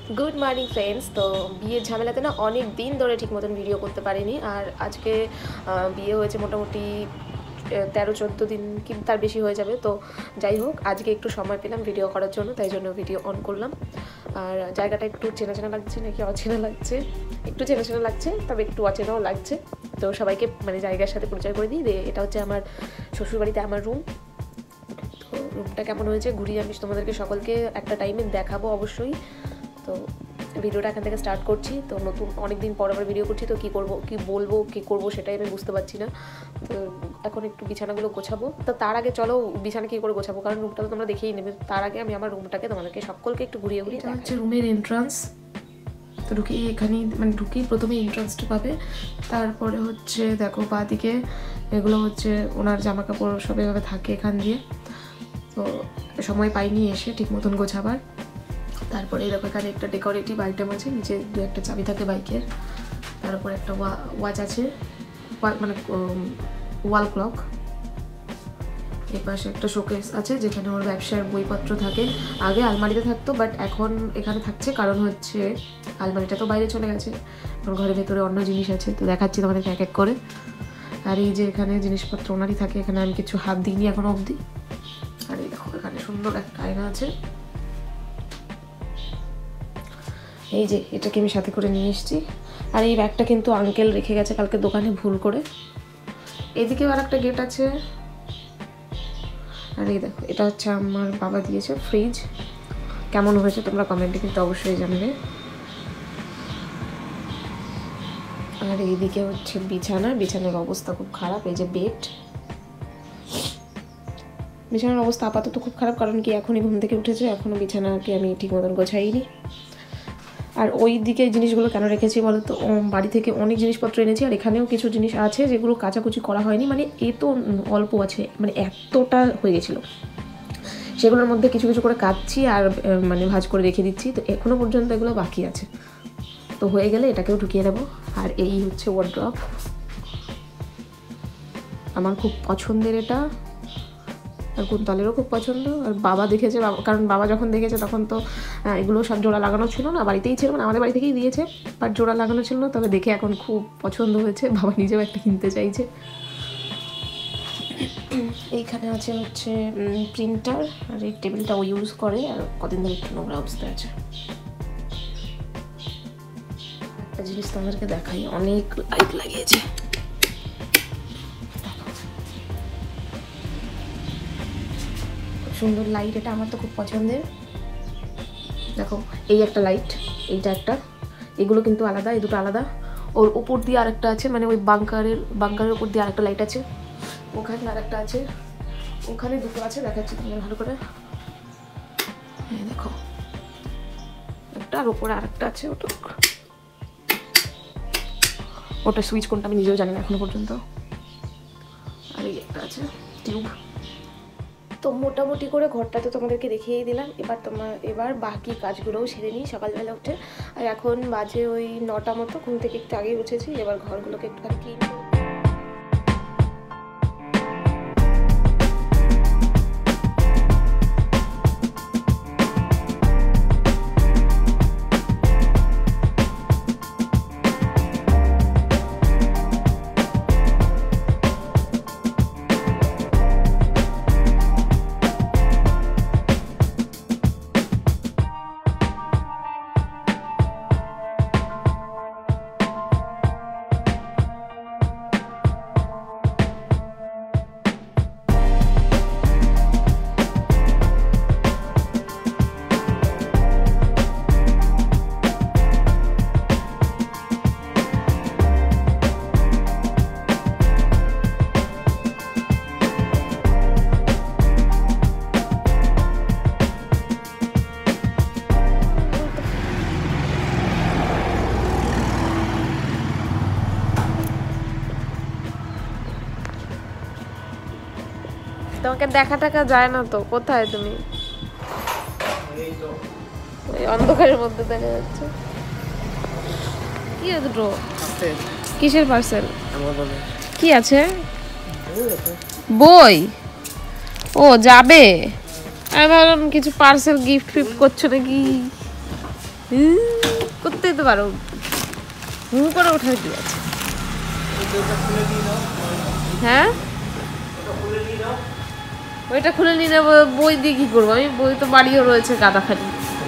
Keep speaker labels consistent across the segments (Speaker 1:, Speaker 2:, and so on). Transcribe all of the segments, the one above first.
Speaker 1: Good morning friends. তো বিয়ের ঝামেলাতে না অনেক দিন ধরে ঠিক মতন ভিডিও করতে পারিনি। আর আজকে বিয়ে হয়েছে মোটামুটি 13-14 দিন কি তার বেশি হয়ে যাবে। তো যাই হোক, আজকে একটু সময় পেলাম ভিডিও করার জন্য, তাই জন্য ভিডিও অন করলাম। আর জায়গাটা একটু চেনা চেনা লাগছে নাকি অচেনা লাগছে, একটু চেনা চেনা লাগছে, তবে একটু অচেনাও লাগছে। তো সবাইকে মানে জায়গার সাথে পরিচয় করে দিই। এটা হচ্ছে আমার শ্বশুরবাড়িতে আমার রুম। তো রুমটা কেমন হয়েছে ঘুরিয়ে আমি তোমাদেরকে সকলকে একটা টাইমে দেখাবো অবশ্যই। তো ভিডিওটা এখান থেকে স্টার্ট করছি। তো নতুন অনেক দিন পর আবার ভিডিও করছি, তো কী করবো, কী বলবো, কী করবো সেটাই আমি বুঝতে পারছি না। তো এখন একটু বিছানাগুলো গোছাবো। তো তার আগে চলো বিছানা কী করে গোছাবো, কারণ রুমটা তো তোমরা দেখেই নেবে। তার আগে আমি আমার রুমটাকে তোমাদেরকে সকলকে একটু ঘুরিয়ে ঘুরিয়ে। এটা হচ্ছে রুমের এন্ট্রান্স। তো ঢুকেই এখানেই মানে ঢুকেই প্রথমে এন্ট্রান্সটা পাবে। তারপরে হচ্ছে দেখো বাঁদিকে এগুলো হচ্ছে ওনার জামা কাপড় সব এভাবে থাকে এখান দিয়ে। তো সময় পাইনি এসে ঠিক মতন গোছাবার। তারপরে এরকম এখানে একটা ডেকোরেটিভ আইটেম আছে, নিচে দু একটা চাবি থাকে বাইকের। তারপর একটা ওয়াচ আছে, মানে ওয়াল ক্লক। এই পাশে একটা শোকেস আছে যেখানে ওর ব্যবসার বইপত্র থাকে। আগে আলমারিতে থাকতো, বাট এখন এখানে থাকছে, কারণ হচ্ছে আলমারিটা তো বাইরে চলে গেছে, ওর ঘরের ভেতরে অন্য জিনিস আছে। তো দেখাচ্ছি তোমাদেরকে এক এক করে। আর এই যে এখানে জিনিসপত্র ওনারই থাকে, এখানে আমি কিছু হাত দিইনি এখনো অবধি। আর এই দেখো এখানে সুন্দর একটা আয়না আছে। এই যে এটাকে আমি সাথে করে নিয়ে এসেছি। আর এই ব্যাগটা কিন্তু আঙ্কেল রেখে গেছে কালকে দোকানে ভুল করে। এদিকেও আর একটা গেট আছে। আর এই দেখো এটা হচ্ছে আমার বাবা দিয়েছে ফ্রিজ। কেমন হয়েছে তোমরা কমেন্টে কিন্তু অবশ্যই জানাবে। আর এইদিকে হচ্ছে বিছানার অবস্থা খুব খারাপ। এই যে বেড, বিছানার অবস্থা আপাতত খুব খারাপ, কারণ কি এখনই ঘুম থেকে উঠেছে, এখনও বিছানাকে আমি ঠিক মতন গোছাইনি। আর ওই দিকে জিনিসগুলো কেন রেখেছি বলো তো, বাড়ি থেকে অনেক জিনিসপত্র এনেছি, আর এখানেও কিছু জিনিস আছে যেগুলো কাচাকুচি করা হয়নি। মানে এ তো অল্প আছে, মানে এতটা হয়ে গেছিলো, সেগুলোর মধ্যে কিছু কিছু করে কাটছি আর মানে ভাঁজ করে রেখে দিচ্ছি। তো এখনও পর্যন্ত এগুলো বাকি আছে, তো হয়ে গেলে এটাকেও ঢুকিয়ে দেবো। আর এই হচ্ছে ওয়ার্ড্রপ, আমার খুব পছন্দের এটা, আর কুন্তলেরও খুব পছন্দ। আর বাবা দেখেছে, কারণ বাবা যখন দেখেছে তখন তো এগুলো সব জোড়া লাগানো ছিল না, বাড়িতেই ছিল, মানে আমাদের বাড়ি থেকেই দিয়েছে, বাট জোড়া লাগানো ছিল না। তবে দেখে এখন খুব পছন্দ হয়েছে, বাবা নিজেও একটা কিনতে চাইছে। এইখানে আছে হচ্ছে প্রিন্টার, আর এই টেবিলটাও ইউজ করে, আর কদিন ধরে একটু নোংরা অবস্থায় আছে। একটা জিনিস তোমাদেরকে দেখাই, অনেক লাইট লাগিয়েছে। সুন্দর লাইট, এটা আমার তো খুব পছন্দের। দেখো এই একটা লাইট, এইটা একটা, এগুলো কিন্তু আলাদা, এই দুটো আলাদা। ওর উপর দিয়ে আরেকটা আছে, মানে ওই বাংকারের উপর দিয়ে আরেকটা লাইট আছে। ওখানে আরেকটা আছে, ওখানে দুটো আছে, দেখাচ্ছি তোমাদের ভালো করে। হ্যাঁ দেখো একটা, আর উপরে আরেকটা আছে। ওটা সুইচ কোনটা আমি নিজেও জানি না এখনো পর্যন্ত। আর এই একটা আছে টিউব। তো মোটামুটি করে ঘরটা তো তোমাদেরকে দেখিয়েই দিলাম। এবার বাকি কাজগুলোও সেরে নিই সকালবেলা উঠে। আর এখন বাজে ওই 9টা মতো, ঘুম থেকে একটু আগেই উঠেছি। এবার ঘরগুলোকে একটুখানি ক্লিন করে তোমাকে দেখা টাকা যায় না তো, কোথায় তুমি? ওই অন্ধকারের মধ্যে দেখা যাচ্ছে। কি দুটো কিসের পার্সেল? কি আছে? বই? ও যাবে, আমি ভাবলাম কিছু পার্সেল গিফট ফিফট করছো নাকি। করতেই তো পারো, হু করে ওঠার কি আছে? হ্যাঁ ওইটা খুলে নিয়ে নেবো, বই দিয়ে কি করবো আমি? বই তো বাড়িও রয়েছে গাদাখানি।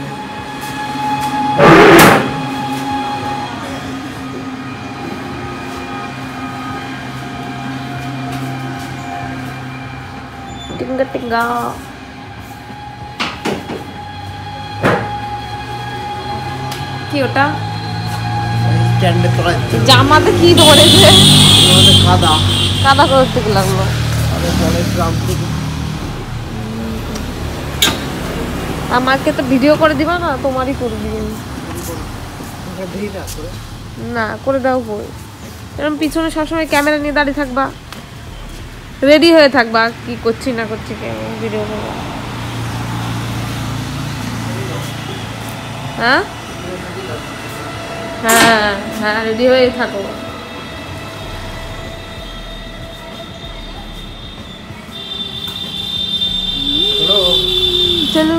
Speaker 1: টিঙ্গা টিঙ্গা কি ওটা? জামাতে কি ধরেছে? কাদা কাদা করতে লাগলো। আমাকে তো ভিডিও করে দিবা না, তোমারই করে দিবে না, করে দাও। বই এরকম পিছনে সবসময় ক্যামেরা নিয়ে দাঁড়িয়ে থাকবা, রেডি হয়ে থাকবা কি করছি না করছি ভিডিও করবো। হ্যাঁ হ্যাঁ হ্যাঁ রেডি হয়ে থাকো। চলো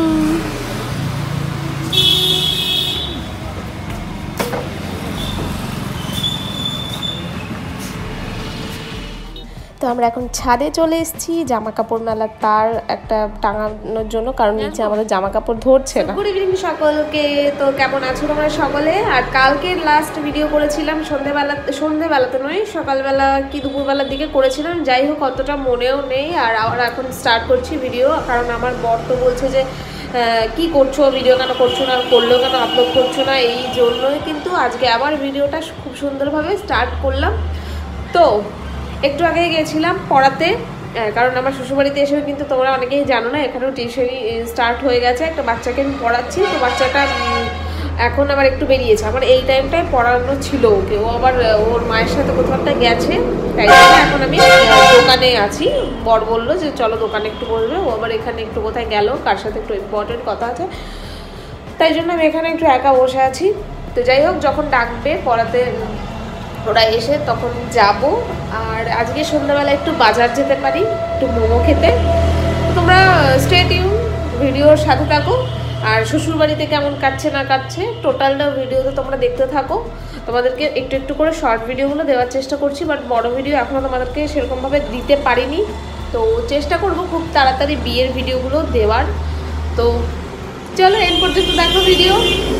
Speaker 1: তো আমরা এখন ছাদে চলে এসেছি জামা কাপড় মেলার তার একটা টাঙানোর জন্য, কারণ নিচে আমাদের জামা কাপড় ধরছে না। গুড ইভিনিং সকলকে। তো কেমন আছো তোমরা সকলে? আর কালকে লাস্ট ভিডিও করেছিলাম সন্ধেবেলাতে নয়, সকালবেলা কি দুপুরবেলার দিকে করেছিলাম, যাই হোক অতটা মনেও নেই। আর এখন স্টার্ট করছি ভিডিও, কারণ আমার বর তো বলছে যে কি করছো, ভিডিও কেন করছো না, করলেও কেন আপলোড করছো না, এই জন্যই কিন্তু আজকে আবার ভিডিওটা খুব সুন্দরভাবে স্টার্ট করলাম। তো একটু আগে গেছিলাম পড়াতে, কারণ আমার শ্বশুরবাড়িতে এসেও কিন্তু তোমরা অনেকেই জানো না, এখানেও টিউশনি স্টার্ট হয়ে গেছে। একটা বাচ্চাকে আমি পড়াচ্ছি, তো বাচ্চাটা এখন আবার একটু বেরিয়েছে। আমার এই টাইমটায় পড়ানো ছিল ওকে, ও আবার ওর মায়ের সাথে কোথাও একটা গেছে, তাই জন্য এখন আমি দোকানে আছি। বর বললো যে চলো দোকানে একটু বসবে, ও আবার এখানে একটু কোথায় গেল, কার সাথে একটু ইম্পর্টেন্ট কথা আছে, তাই জন্য আমি এখানে একটু একা বসে আছি। তো যাই হোক, যখন ডাকবে পড়াতে ওরা এসে তখন যাব। আর আজকে সন্ধ্যাবেলা একটু বাজার যেতে পারি, একটু মোমো খেতে। তোমরা স্টে টিউন, ভিডিওর সাথে থাকো। আর শ্বশুরবাড়িতে কেমন কাটছে না কাটছে টোটালটা ভিডিওতে তোমরা দেখতে থাকো। তোমাদেরকে একটু একটু করে শর্ট ভিডিওগুলো দেওয়ার চেষ্টা করছি, বাট বড় ভিডিও এখনও তোমাদেরকে সেরকমভাবে দিতে পারিনি। তো চেষ্টা করব খুব তাড়াতাড়ি বিয়ের ভিডিওগুলো দেওয়ার। তো চলো এর পর্যন্ত দেখো ভিডিও।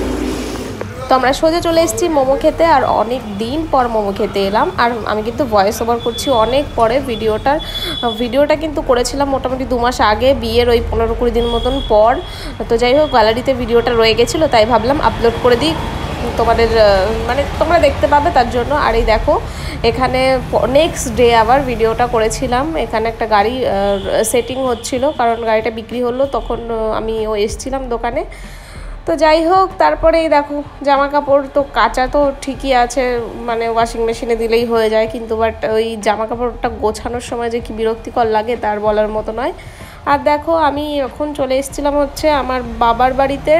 Speaker 1: তো আমরা সোজা চলে এসেছি মোমো খেতে, আর অনেক দিন পর মোমো খেতে এলাম। আর আমি কিন্তু ভয়েস ওভার করছি অনেক পরে। ভিডিওটা কিন্তু করেছিলাম মোটামুটি 2 মাস আগে, বিয়ের ওই 15-20 দিন মতন পর। তো যাই হোক, গ্যালারিতে ভিডিওটা রয়ে গেছিলো, তাই ভাবলাম আপলোড করে দিই, তোমাদের মানে তোমরা দেখতে পাবে তার জন্য। আর এই দেখো, এখানে নেক্সট ডে আবার ভিডিওটা করেছিলাম। এখানে একটা গাড়ি সেটিং হচ্ছিল, কারণ গাড়িটা বিক্রি হলো, তখন আমি এসেছিলাম দোকানে। তো যাই হোক, তারপরেই দেখো জামা কাপড় তো কাচা তো ঠিকই আছে, মানে ওয়াশিং মেশিনে দিলেই হয়ে যায়, কিন্তু বাট ওই জামা কাপড়টা গোছানোর সময় যে কি বিরক্তিকর লাগে তার বলার মতো নয়। আর দেখো, আমি এখন চলে এসেছিলাম হচ্ছে আমার বাবার বাড়িতে।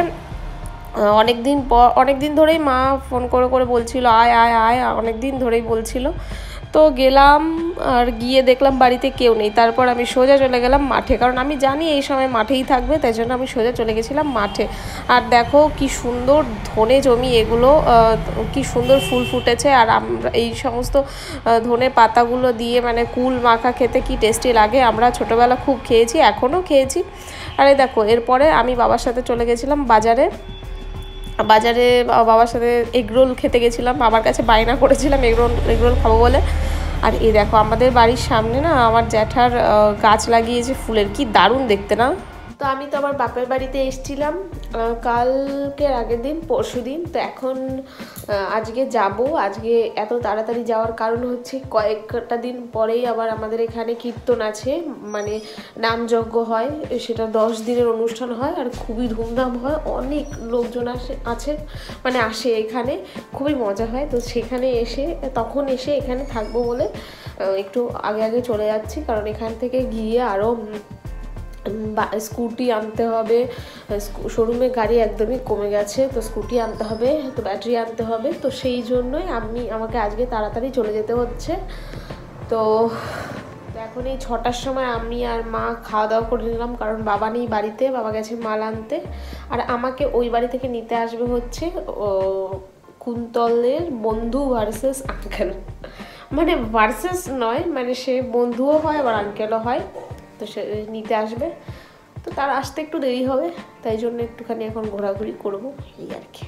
Speaker 1: অনেক দিন ধরেই মা ফোন করে করে বলছিল আয় আয় আয়, অনেক দিন ধরেই বলছিল। তো গেলাম, আর গিয়ে দেখলাম বাড়িতে কেউ নেই। তারপর আমি সোজা চলে গেলাম মাঠে, কারণ আমি জানি এই সময় মাঠেই থাকবে, তাই জন্য আমি সোজা চলে গেছিলাম মাঠে। আর দেখো কি সুন্দর ধনে জমি, এগুলো কি সুন্দর ফুল ফুটেছে। আর আমরা এই সমস্ত ধনে পাতাগুলো দিয়ে মানে কুল মাখা খেতে কি টেস্টি লাগে, আমরা ছোটোবেলা খুব খেয়েছি, এখনও খেয়েছি। আর এই দেখো, এরপরে আমি বাবার সাথে চলে গেছিলাম বাজারে বাবার সাথে এগরোল খেতে গেছিলাম। বাবার কাছে বায়না করেছিলাম এগরোল খাবো বলে। আর এই দেখো, আমাদের বাড়ির সামনে না আমার জ্যাঠার গাছ লাগিয়েছে ফুলের, কি দারুণ দেখতে না। তো আমি তো আমার বাপের বাড়িতে এসেছিলাম কালকের আগের দিন, পরশু দিন। তো এখন আজকে যাব। আজকে এত তাড়াতাড়ি যাওয়ার কারণ হচ্ছে কয়েকটা দিন পরেই আবার আমাদের এখানে কীর্তন আছে, মানে নামযজ্ঞ হয়, সেটা 10 দিনের অনুষ্ঠান হয়, আর খুবই ধুমধাম হয়, অনেক লোকজন আসে এখানে, খুবই মজা হয়। তো সেখানে তখন এসে এখানে থাকবো বলে একটু আগে চলে যাচ্ছি, কারণ এখান থেকে গিয়ে আরও স্কুটি আনতে হবে। শোরুমে গাড়ি একদমই কমে গেছে, তো স্কুটি আনতে হবে, তো ব্যাটারি আনতে হবে। তো সেই জন্যই আমাকে আজকে তাড়াতাড়ি চলে যেতে হচ্ছে। তো এখন এই 6টার সময় আমি আর মা খাওয়া দাওয়া করে নিলাম, কারণ বাবা নেই বাড়িতে, বাবা গেছে মাল আনতে। আর আমাকে ওই বাড়ি থেকে নিতে আসবে হচ্ছে কুন্তলের বন্ধু ভার্সেস আঙ্কেল, মানে ভার্সেস নয়, মানে সে বন্ধুও হয় আবার আঙ্কেলও হয়, তো সে নিতে আসবে। তো তার আসতে একটু দেরি হবে, তাই জন্য একটুখানি এখন ঘোরাঘুরি করবো এই আর কি।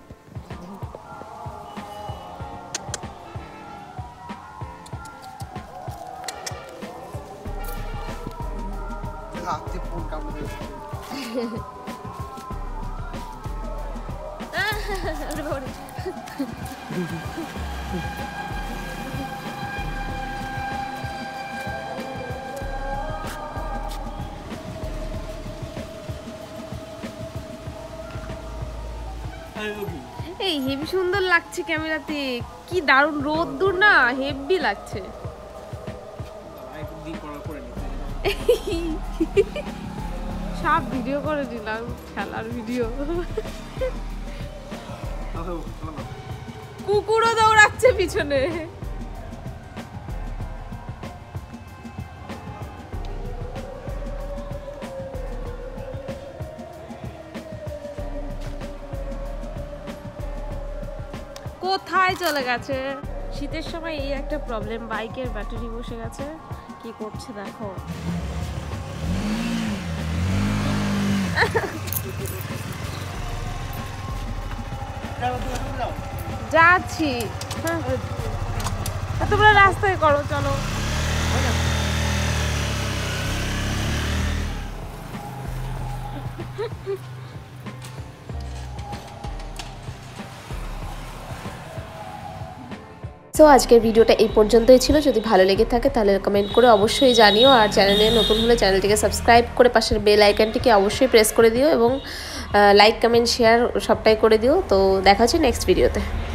Speaker 1: এই হেভি সুন্দর লাগছে ক্যামেরাতে, কি দারুণ রোদ্দুর না, হেভি লাগছে। সব ভিডিও করে দিলাম, খেলার ভিডিও। কুকুরও দৌড়াচ্ছে পিছনে। কোথায় চলে গেছে? শীতের সময় এই একটা প্রবলেম, বাইকের ব্যাটারি বসে গেছে, কি করছে দেখো। যাচ্ছি, তোমরা রাস্তায় করো, চলো। সো আজকের ভিডিওটা এই পর্যন্তই ছিল। যদি ভালো লেগে থাকে তাহলে কমেন্ট করে অবশ্যই জানিও, আর চ্যানেলে নতুন হলে চ্যানেলটিকে সাবস্ক্রাইব করে পাশের বেল আইকনটিকে অবশ্যই প্রেস করে দিও, এবং লাইক কমেন্ট শেয়ার সবটাই করে দিও। তো দেখা হচ্ছে নেক্সট ভিডিওতে।